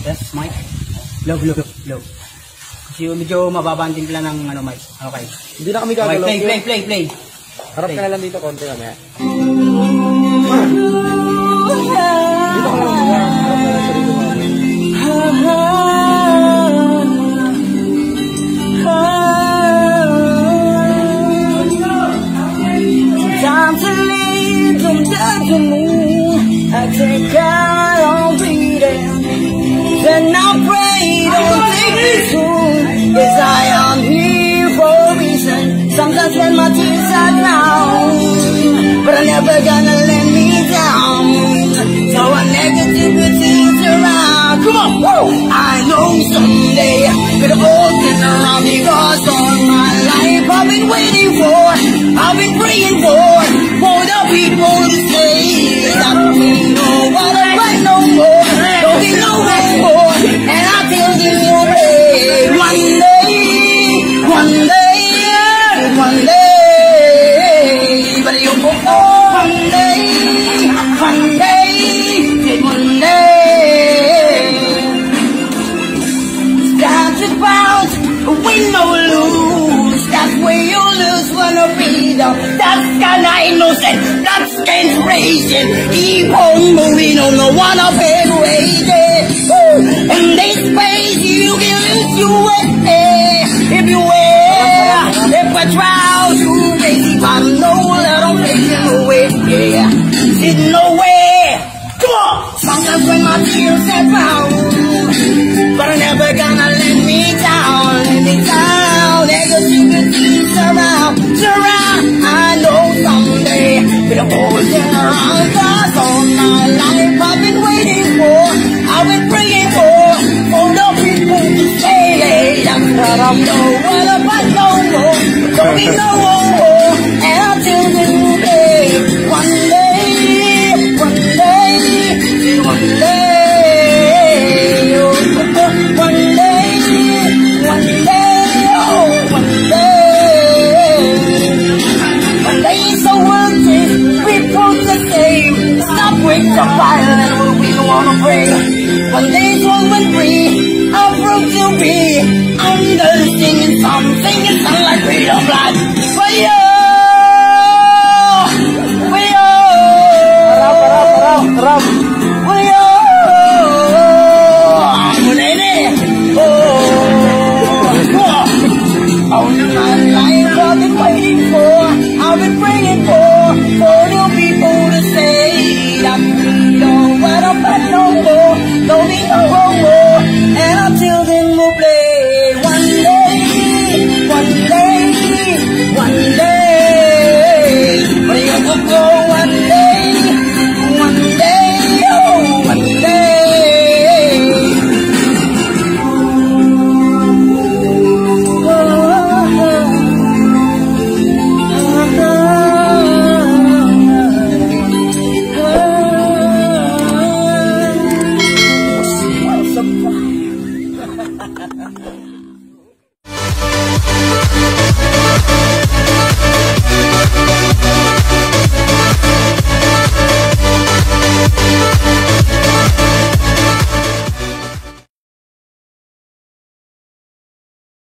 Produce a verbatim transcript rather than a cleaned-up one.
Test mic. Low, low, low. Kasi medyo mababa ang timpla ng ano mic. Okay. Hindi na kami Okay, gagalaw. play, play, play, play. Harap ka na lang dito konti kami. Dito ka lang muna. Harap ka na sa dito kami. Time to leave from dark to moon. I take out on beating. Then I pray, don't take me soon. Yes, I am here for a reason. Sometimes when my tears are drowned, but I'm never gonna let me down. So I negativity's around. Come on, woo! I know someday it'll all turn around because all my life I've been waiting for, I've been praying for, for the people to say that we know what I fight no more, don't be no more, and I tell you one day, one day, one day, one day, but you go one day, one day, one day, start to bounce, win or lose, that's where you lose when you read up, that's kinda innocent, that's inspiration, keep on moving on, no one of